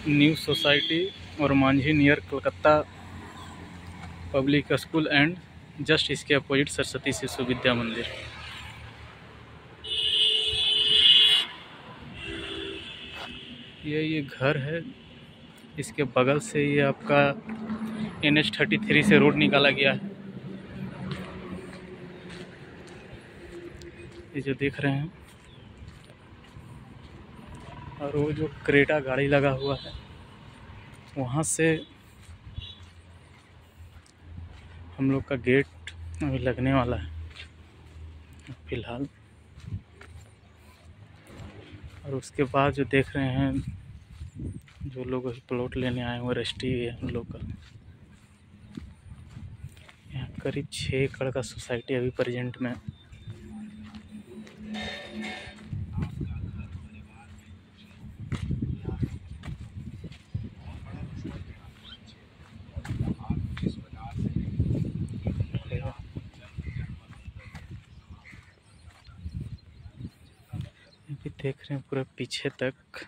New society और Manjhi near Calcutta public school and just इसके opposite Saraswati Shishu Vidya मंदिर। ये घर है, इसके बगल से ये आपका NH-33 से रोड निकाला गया है। ये जो देख रहे हैं, और वो जो क्रेटा गाड़ी लगा हुआ है वहाँ से हम लोग का गेट अभी लगने वाला है फिलहाल। और उसके बाद जो देख रहे हैं, जो लोग प्लॉट लेने आए हैं वो रजिस्ट्री है हम लोग का। यहाँ करीब 6 एकड़ का सोसाइटी अभी प्रेजेंट में। अभी देख रहे हैं पूरे पीछे तक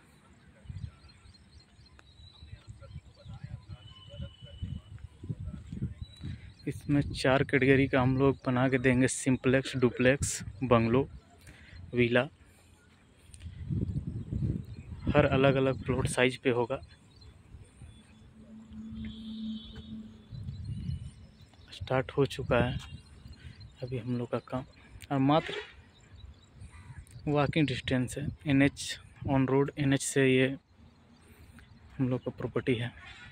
इसमें 4 कैटेगरी का हम लोग बना के देंगे। सिंपलेक्स, डुप्लेक्स, बंगलो, विला, हर अलग अलग प्लॉट साइज पे होगा। स्टार्ट हो चुका है अभी हम लोग का काम, और मात्र वॉकिंग डिस्टेंस है। NH ऑन रोड NH से ये हम लोग का प्रॉपर्टी है।